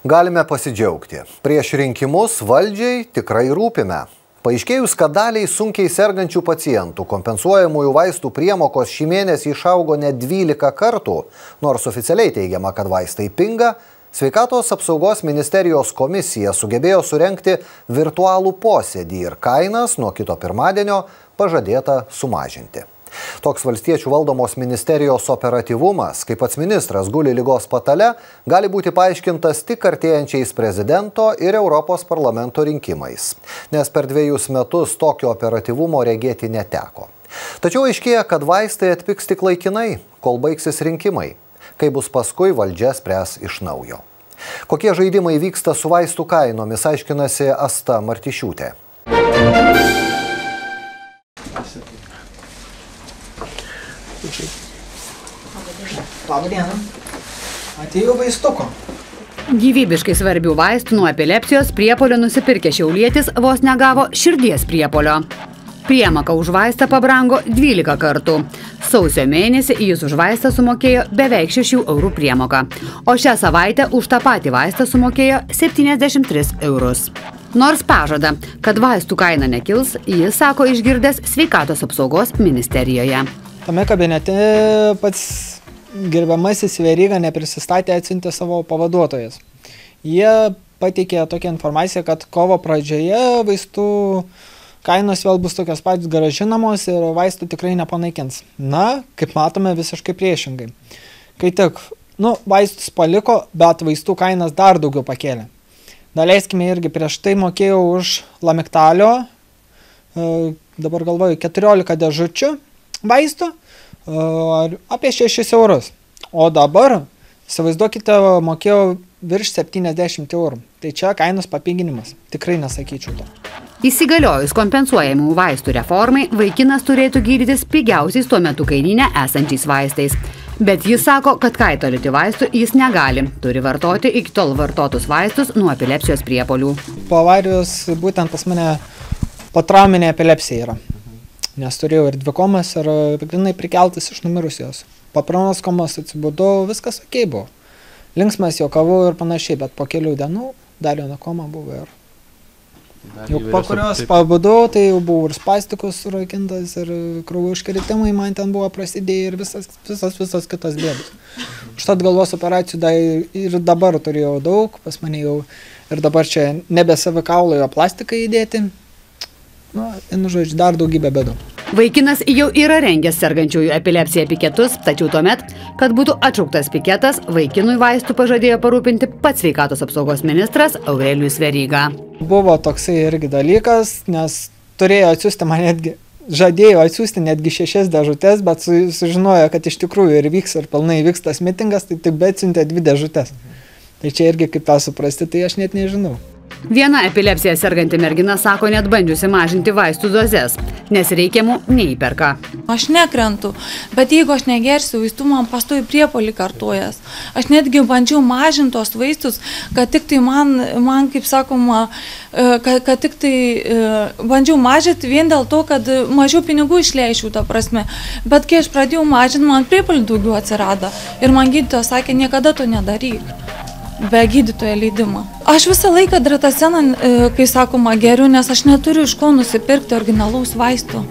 Galime pasidžiaugti. Prieš rinkimus valdžiai tikrai rūpime. Paaiškėjus, kad daliai sunkiai sergančių pacientų kompensuojamųjų vaistų priemokos šį mėnesį išaugo net 12 kartų, nors oficialiai teigiama, kad vaistai pinga, Sveikatos apsaugos ministerijos komisija sugebėjo surengti virtualų posėdį ir kainas nuo kito pirmadienio pažadėta sumažinti. Toks valstiečių valdomos ministerijos operatyvumas, kaip pats ministras guli ligos patale, gali būti paaiškintas tik artėjančiais prezidento ir Europos parlamento rinkimais, nes per 2 metus tokio operatyvumo regėti neteko. Tačiau aiškėja, kad vaistai atpigs tik laikinai, kol baigsis rinkimai, kai bus paskui valdžia spręs iš naujo. Kokie žaidimai vyksta su vaistų kainomis, aiškinasi Asta Martišiūtė. Labą dieną. Atėjau vaistuko. Gyvybiškai svarbių vaistų nuo epilepsijos priepuolio nusipirkė šiaulietis vos negavo širdies priepuolio. Priemoka už vaistą pabrango 12 kartų. Sausio mėnesį jis už vaistą sumokėjo beveik 6 eurų priemoką, o šią savaitę už tą patį vaistą sumokėjo 73 eurus. Nors pažada, kad vaistų kaina nekils, jis sako išgirdęs Sveikatos apsaugos ministerijoje. Tame kabinete pats gerbiamasis Veryga neprisistatė, atsiuntė savo pavaduotojas. Jie pateikė tokią informaciją, kad kovo pradžioje vaistų kainos vėl bus tokios patys grąžinamos ir vaistų tikrai nepanaikins. Na, kaip matome, visiškai priešingai. Kai tik, vaistus paliko, bet vaistų kainas dar daugiau pakėlė. Daleiskime irgi, prieš tai mokėjau už Lamictalio, dabar galvoju, 14 dėžučių vaistų, apie 6 eurus. O dabar, įsivaizduokite, mokėjau virš 70 eurų. Tai čia kainos papiginimas. Tikrai nesakyčiau to. Įsigaliojus kompensuojamų vaistų reformai, vaikinas turėtų gydytis pigiausiais tuo metu kainyne esančiais vaistais. Bet jis sako, kad kaitolioti vaistų jis negali. Turi vartoti iki tol vartotus vaistus nuo epilepsijos priepuolių. Po avarijos būtent pas mane potrauminė epilepsija yra. Nes turėjau ir 2 komas ir grinai prikeltas iš numirusios. Po pirmos komos atsibudau, viskas okei buvo. Linksmas juokavau ir panašiai, bet po kelių dienų dar viena koma buvo ir jau po kurios pabudau, tai jau buvo ir spastikus surakintas, ir kraujo užkritimai man ten buvo prasidėję ir visas kitas bėdos. Užtat galvos operacijų ir dabar turėjau daug, pas mane jau ir dabar čia nebe savikaulojo plastiką įdėti. Žodžiu, dar daugybė bėdų. Vaikinas jau yra rengęs sergančiųjų epilepsiją piketus, tačiau tuomet, kad būtų atšauktas piketas, vaikinui vaistų pažadėjo parūpinti pats Sveikatos apsaugos ministras Aurelijus Veryga. Buvo toksai irgi dalykas, nes turėjo atsiųsti man žadėjo atsiųsti netgi 6 dėžutes, bet sužinojo, kad iš tikrųjų ir vyks ir pilnai vyks tas mitingas, tai tik atsiuntė 2 dėžutes. Tai čia irgi kaip tą suprasti, tai aš net nežinau. Viena epilepsija serganti mergina sako net bandžiusi mažinti vaistų dozes, nes reikiamų neįperka. Aš nekrentu, bet jeigu aš negersiu vaistų, man pastovi priepuolį kartojas. Aš netgi bandžiau mažinti tos vaistus, kad tik tai man kaip sakoma, kad tik tai bandžiau mažinti vien dėl to, kad mažiau pinigų išleičiau, ta prasme. Bet kai aš pradėjau mažinti, man priepuolį daugiau atsirado. Ir man gydytojas sakė, niekada to nedaryk. Be gydytojo leidimo. Aš visą laiką drataseną, kai sakoma, geriu, nes aš neturiu iš ko nusipirkti originalaus vaistų.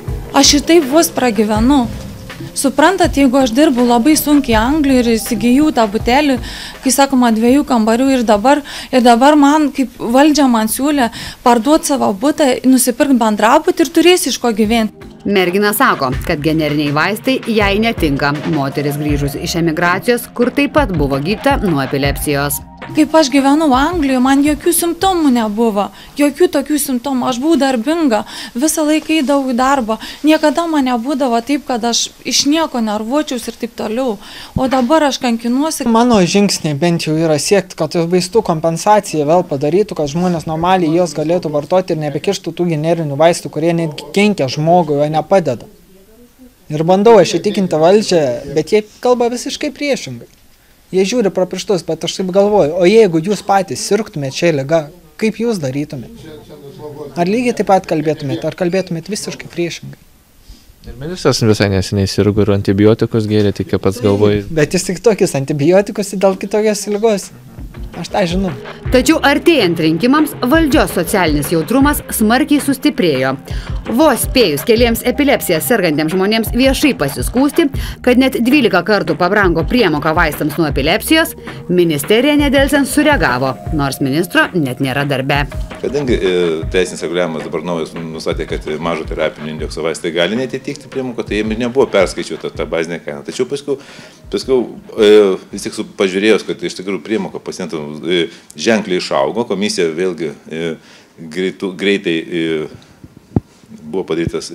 Aš ir taip vos pragyvenu. Suprantat, jeigu aš dirbu labai sunkiai Anglijoje ir įsigijau tą butelį, kai sakoma, 2 kambarių ir dabar man, kaip valdžia man siūlė, parduoti savo butą, nusipirkti bendrabutį ir turėsi iš ko gyventi. Mergina sako, kad generiniai vaistai jai netinka. Moteris grįžus iš emigracijos, kur taip pat buvo gydyta nuo epilepsijos. Kaip aš gyvenau Anglijoje, man jokių simptomų nebuvo. Jokių tokių simptomų. Aš buvau darbinga, visą laiką eidavau į darbą. Niekada man nebūdavo taip, kad aš iš nieko nervuočiaus ir taip toliau. O dabar aš kankinuosi. Mano žingsniai bent jau yra siekti, kad vaistų kompensacija vėl padarytų, kad žmonės normaliai jos galėtų vartoti ir nebekištų tų generinių vaistų, kurie netgi kenkia žmogui, o nepadeda. Ir bandau aš įtikinti valdžią, bet jie kalba visiškai priešingai. Jie žiūri pro pirštus, bet aš taip galvoju, o jeigu jūs patys sirgtumėte šią ligą, kaip jūs darytumėte? Ar lygiai taip pat kalbėtumėte, ar kalbėtumėte visiškai priešingai? Ir ministras visai neseniai sirgo ir antibiotikus gėrė, tik pats galvoja. Bet jis tik tokius antibiotikus dėl kitokios ligos. Aš tą žinau. Tačiau artėjant rinkimams valdžios socialinis jautrumas smarkiai sustiprėjo. Vos spėjus keliems epilepsiją sergantiems žmonėms viešai pasiskūsti, kad net 12 kartų pabrango priemoka vaistams nuo epilepsijos, ministerija nedelsiant sureagavo, nors ministro net nėra darbe. Kadangi teisinis reguliavimas dabar naujas nustatė, kad mažo terapinio indekso vaistai gali neatitikti priemoką, tai jiems nebuvo perskaičiuota ta bazinė kaina. Tačiau paskui vis tik pažiūrėjus, kad iš tikrųjų priemoka pacientams ženkliai išaugo, komisija vėlgi greitai buvo padarytas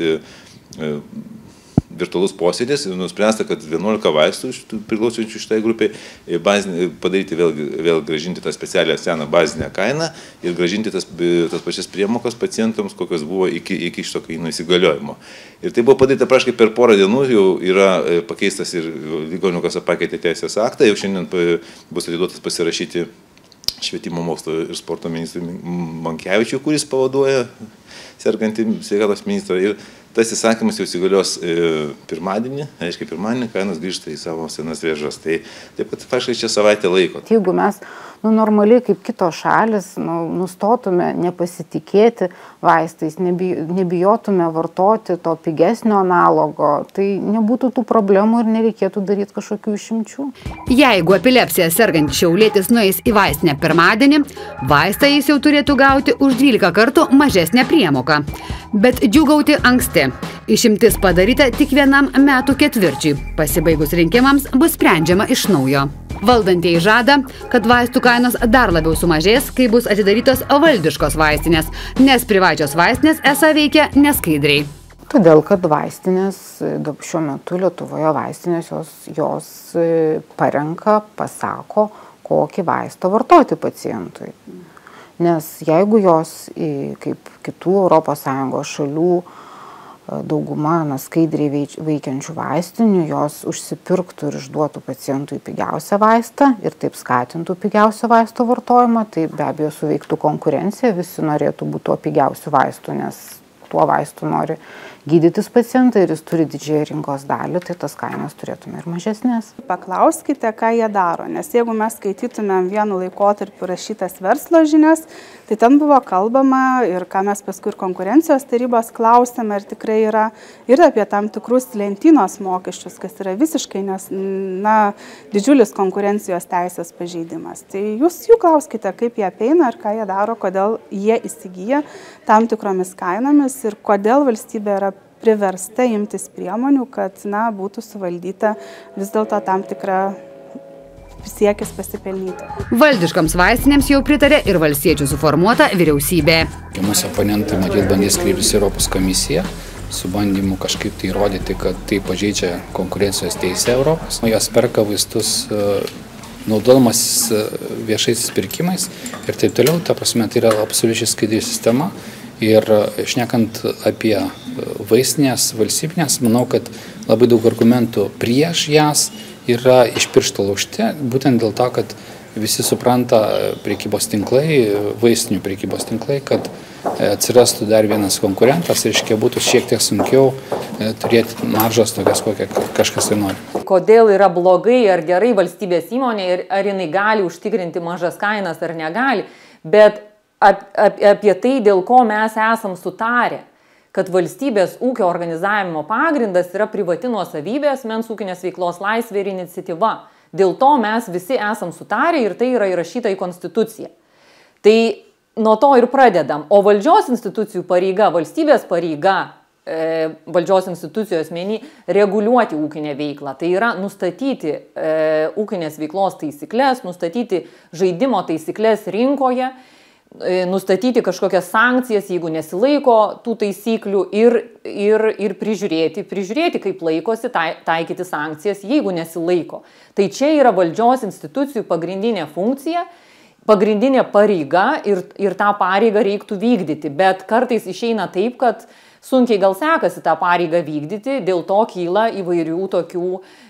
virtualus posėdis ir nuspręsta, kad 11 vaistų priklausančių šitai grupiai padaryti vėl grąžinti tą specialią seną bazinę kainą ir grąžinti tas pačias priemokas pacientams, kokios buvo iki šito kainų įsigaliojimo. Ir tai buvo padaryta praškai per porą dienų, jau yra pakeistas ir Ligonių kasa pakeitė teisės aktą, jau šiandien bus atiduotas pasirašyti Švietimo mokslo ir sporto ministrui Mankevičiui, kuris pavaduoja sergantį sveikatos ministrą. Ir tas įsakymas jau įsigalios pirmadienį, aiškiai pirmadienį kainos grįžta į savo senas vėžas. Tai taip pat faktiškai čia savaitę laiko. Jeigu mes normaliai kaip kitos šalis nustotume nepasitikėti vaistais, nebijotume vartoti to pigesnio analogo, tai nebūtų tų problemų ir nereikėtų daryti kažkokių išimčių. Jeigu epilepsija sergantis šiaulietis nueis į vaistinę pirmadienį, vaistą jis jau turėtų gauti už 12 kartų mažesnę priemoką. Bet džiūgauti anksti. Išimtis padaryta tik vienam metų ketvirčiui. Pasibaigus rinkimams bus sprendžiama iš naujo. Valdantieji žada, kad vaistų kainos dar labiau sumažės, kai bus atidarytos valdiškos vaistinės, nes privačios vaistinės esą veikia neskaidriai. Todėl, kad vaistinės, šiuo metu Lietuvoje vaistinės jos parenka, pasako, kokį vaistą vartoti pacientui. Nes jeigu jos, kaip kitų ES šalių, dauguma skaidriai veikiančių vaistinių, jos užsipirktų ir išduotų pacientui pigiausią vaistą ir taip skatintų pigiausio vaisto vartojimą, tai be abejo suveiktų konkurencija, visi norėtų būti tuo pigiausiu vaistu, nes tuo vaistu nori gydytis pacientą ir jis turi didžiąją rinkos dalį, tai tas kainos turėtume ir mažesnės. Paklauskite, ką jie daro, nes jeigu mes skaitytumėm vienu laikotarpiu rašytas verslo žinias, tai ten buvo kalbama ir ką mes paskui ir konkurencijos tarybos klausėme, ir tikrai yra ir apie tam tikrus lentynos mokesčius, kas yra visiškai didžiulis konkurencijos teisės pažeidimas. Tai jūs jų klauskite, kaip jie apeina ir ką jie daro, kodėl jie įsigyja tam tikromis kainomis ir kodėl valstybė yra priversta imtis priemonių, kad būtų suvaldyta vis dėlto tam tikra siekis pasipelnyti. Valdiškoms vaistinėms jau pritarė ir valstiečių suformuota vyriausybė. Mūsų oponentai matyt bandys kreiptis į Europos komisiją su bandymu kažkaip tai įrodyti, kad tai pažeidžia konkurencijos teisę Europos. Jos perka vaistus naudodamas viešaisiais pirkimais ir taip toliau. Ta prasme, tai yra absoliučiai skaidri sistema. Ir šnekant apie vaistinės valstybinės, manau, kad labai daug argumentų prieš jas yra iš piršto laužti, būtent dėl to, kad visi supranta prekybos tinklai, vaistinių prekybos tinklai, kad atsirastų dar vienas konkurentas ir būtų šiek tiek sunkiau turėti maržas tokias, kokią kažkas tai nori. Kodėl yra blogai ar gerai valstybės įmonė ir ar jinai gali užtikrinti mažas kainas ar negali, bet apie tai, dėl ko mes esam sutarę, kad valstybės ūkio organizavimo pagrindas yra privati nuosavybė, asmens ūkinės veiklos laisvė ir iniciatyva. Dėl to mes visi esam sutarę ir tai yra įrašyta į Konstituciją. Tai nuo to ir pradedam. O valdžios institucijų pareiga, valstybės pareiga, valdžios institucijos asmenį reguliuoti ūkinę veiklą. Tai yra nustatyti ūkinės veiklos taisyklės, nustatyti žaidimo taisyklės rinkoje, nustatyti kažkokias sankcijas, jeigu nesilaiko tų taisyklių ir prižiūrėti, kaip laikosi, taikyti sankcijas, jeigu nesilaiko. Tai čia yra valdžios institucijų pagrindinė funkcija, pagrindinė pareiga ir tą pareigą reiktų vykdyti. Bet kartais išeina taip, kad sunkiai gal sekasi tą pareigą vykdyti, dėl to kyla įvairių tokių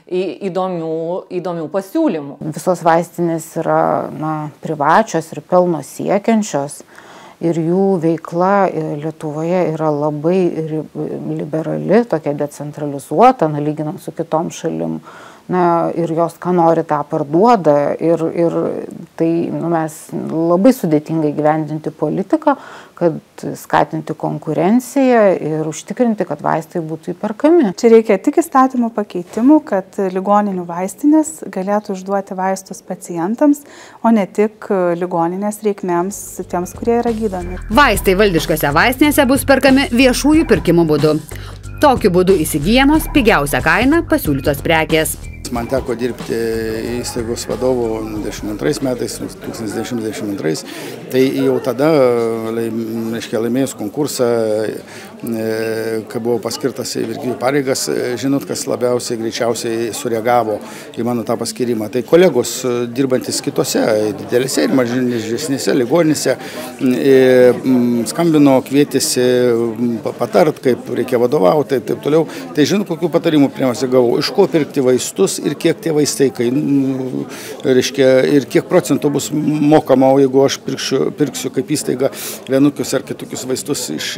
įdomių pasiūlymų. Visos vaistinės yra privačios ir pelno siekiančios ir jų veikla Lietuvoje yra labai liberali, tokia decentralizuota, lyginant su kitom šalim. na, ir jos ką nori tą parduoda ir tai mes labai sudėtingai gyvendinti politiką, kad skatinti konkurenciją ir užtikrinti, kad vaistai būtų įperkami. Čia reikia tik įstatymų pakeitimų, kad ligoninių vaistinės galėtų užduoti vaistus pacientams, o ne tik ligoninės reikmėms tiems, kurie yra gydomi. Vaistai valdiškose vaistinėse bus perkami viešųjų pirkimų būdu. Tokiu būdu įsigyjamos pigiausia kaina pasiūlytos prekės. Man teko dirbti įstaigos vadovu 1992 metais, 1992, tai jau tada, laimėjus konkursą, kai buvo paskirtas į virkijų pareigas, žinot, kas labiausiai greičiausiai sureagavo į mano tą paskirimą. Tai kolegos dirbantis kitose, didelėse ir mažesnėse ligoninėse, skambino, kvietėsi patart, kaip reikia vadovauti, taip toliau. Tai žinot, kokių patarimų pirmiausia gavau, iš ko pirkti vaistus ir kiek tie vaistai reiškia, ir kiek procentų bus mokama, o jeigu aš pirksiu kaip įstaiga vienokius ar kitokius vaistus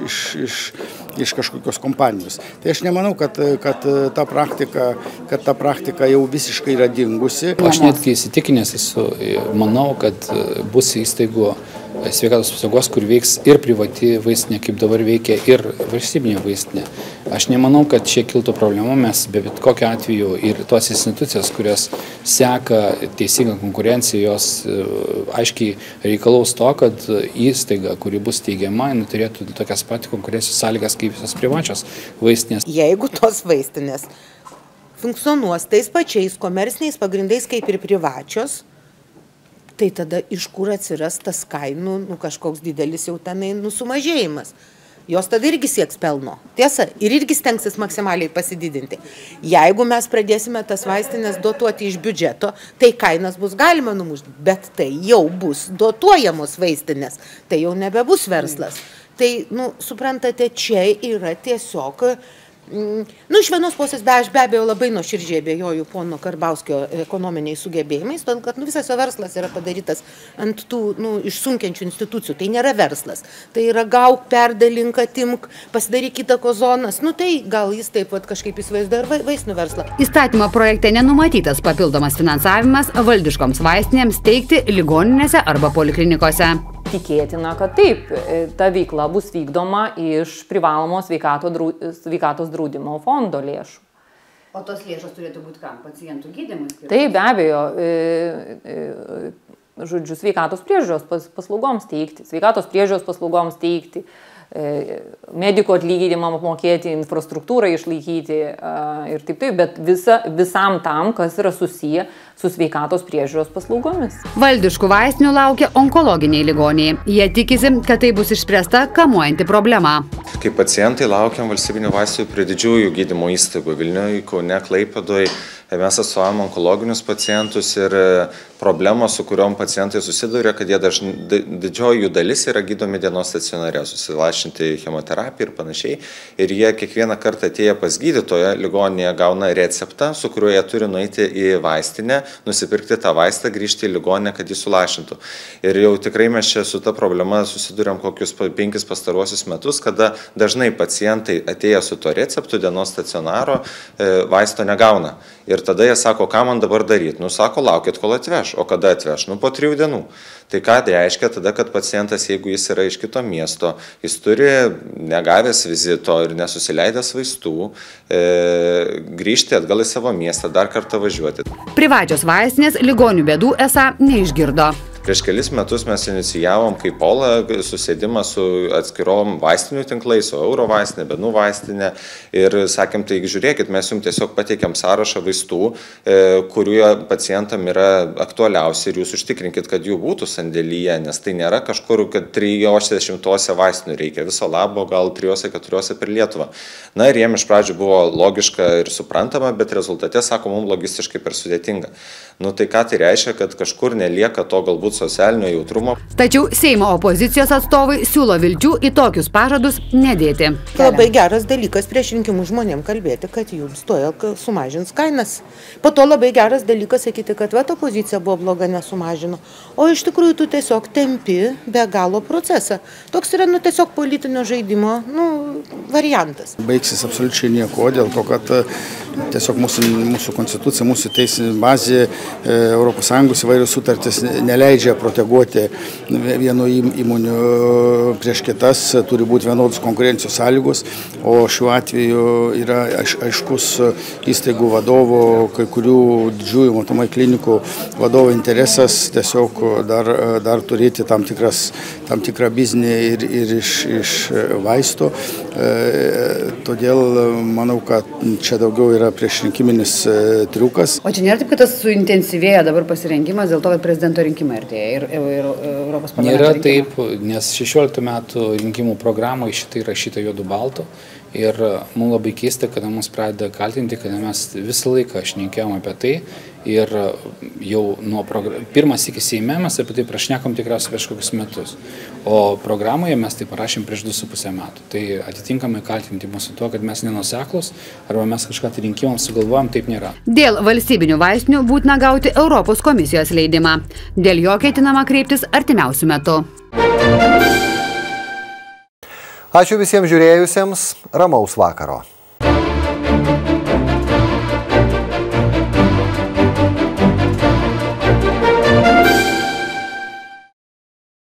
iš kažkokios kompanijos. Tai aš nemanau, kad ta praktika jau visiškai yra dingusi. Aš netgi įsitikinęs esu, manau, kad bus įstaigų sveikatos apsaugos, kur veiks ir privati vaistinė, kaip dabar veikia, ir valstybinė vaistinė. Aš nemanau, kad čia kiltų problemų, mes be bet kokiu atveju ir tos institucijos, kurios seka teisingą konkurenciją, jos aiškiai reikalaus to, kad įstaiga, kuri bus teigiama, turėtų tokias pat konkurencijos sąlygas kaip visos privačios vaistinės. Jeigu tos vaistinės funkcionuos tais pačiais komerciniais pagrindais kaip ir privačios, tai tada iš kur atsiras tas kainų, kažkoks didelis jau tenai sumažėjimas. Jos tada irgi sieks pelno. Tiesa, ir irgi stengsis maksimaliai pasididinti. Jeigu mes pradėsime tas vaistinės dotuoti iš biudžeto, tai kainas bus galima numušti, bet tai jau bus dotuojamos vaistinės, tai jau nebebus verslas. Tai, suprantate, čia yra tiesiog iš vienos pusės aš be abejo labai nuoširdžiai abejoju pono Karbauskio ekonominiais sugebėjimais, todėl kad visas jo verslas yra padarytas ant tų išsunkiančių institucijų. Tai nėra verslas. Tai yra gauk, perdalink, atimk, pasidaryk įtakos zonas. Tai gal jis taip pat kažkaip įsivaizduoja ir vaistinių verslą. Įstatymo projekte nenumatytas papildomas finansavimas valdiškoms vaistinėms teikti ligoninėse arba poliklinikose. Tikėtina, kad taip, ta veikla bus vykdoma iš privalomo sveikatos draudimo fondo lėšų. O tos lėšos turėtų būti kam? Pacientų gydymui? Tai be abejo, sveikatos priežiūros paslaugoms teikti, medikų atlyginimą apmokėti, infrastruktūrą išlaikyti ir taip, bet visam tam, kas yra susiję su sveikatos priežiūros paslaugomis. Valdiškų vaistinių laukia onkologiniai ligoniai. Jie tikisi, kad tai bus išspręsta kamuojanti problema. Kaip pacientai laukiam valstybinių vaistų prie didžiųjų gydymo įstaigų Vilniuje, Kaune, Klaipėdoje. Mes atstovaujam onkologinius pacientus ir problemos, su kuriuom pacientai susiduria, kad didžioji jų dalis yra gydomi dienos stacionare, susilašinti chemoterapiją ir panašiai. Ir jie kiekvieną kartą atėję pas gydytoją ligoninėje gauna receptą, su kuriuo jie turi nueiti į vaistinę, nusipirkti tą vaistą, grįžti į ligoninę, kad jį sulašintų. Ir jau tikrai mes čia su ta problema susiduriam kokius 5 pastaruosius metus, kada dažnai pacientai atėję su to receptu dienos stacionaro vaisto negauna. Ir tada jie sako, ką man dabar daryti? Sako, laukit, kol atveš. O kada atveš? Po 3 dienų. Tai ką reiškia tada, kad pacientas, jeigu jis yra iš kito miesto, jis turi negavęs vizito ir nesusileidęs vaistų, grįžti atgal į savo miestą, dar kartą važiuoti. Privačios vaistinės ligonių bėdų esą neišgirdo. Prieš kelis metus mes inicijavom kaip Pola susėdimą su atskirom vaistinių tinklais, su Euro vaistinė, Benų vaistinė ir sakėm, tai žiūrėkit, mes jums tiesiog pateikėm sąrašą vaistų, kuriuo pacientam yra aktualiausi ir jūs užtikrinkit, kad jų būtų sandėlyje, nes tai nėra kažkur, kad 360 vaistinių reikia, viso labo gal 3-4 per Lietuvą. Na ir jiem iš pradžių buvo logiška ir suprantama, bet rezultate, sako, mums logistiškai per sudėtinga. Tai ką tai reiškia, kad kažkur nelieka to galbūt galbūt socialinio jautrumo. Tačiau Seimo opozicijos atstovai siūlo vilčių į tokius pažadus nedėti. Labai geras dalykas prieš rinkimus žmonėm kalbėti, kad jums tuoj sumažins kainas. Po to labai geras dalykas sakyti, kad vat opozicija buvo bloga, nesumažino. O iš tikrųjų tu tiesiog tempi be galo procesą. Toks yra tiesiog politinio žaidimo variantas. Baigsis absoliučiai nieko, dėl to, kad tiesiog mūsų konstitucija, mūsų teisinė bazė, ES įvairios sutartys neleidžia proteguoti vieno įmonių prieš kitas, turi būti vienodos konkurencijos sąlygos, o šiuo atveju yra aiškus įstaigų vadovo, kai kurių didžiųjų matomai klinikų vadovo interesas tiesiog dar turėti tam tikrą biznį ir iš vaisto. Todėl manau, kad čia daugiau yra priešrinkiminis triukas. O čia nėra taip, kad tas suintensyvėja dabar pasirengimas dėl to, kad prezidento rinkimai artėja ir Europos parlamento rinkimai? Nėra taip, nes 16 metų rinkimų programoje šitai įrašyta juodu baltu. Ir mums labai keista, kada mus pradeda kaltinti, kada mes visą laiką šnekėjom apie tai ir jau nuo pirmas iki Seime mes apie tai prašnekam tikriausiai prieš kokius metus. O programoje mes tai parašėm prieš 2,5 metų. Tai atitinkamai kaltinti mūsų tuo, kad mes nenuseklus arba mes kažką tai rinkimams sugalvojam, taip nėra. Dėl valstybinių vaistinių būtina gauti Europos komisijos leidimą. Dėl jo ketinama kreiptis artimiausiu metu. Ačiū visiems žiūrėjusiems, ramaus vakaro.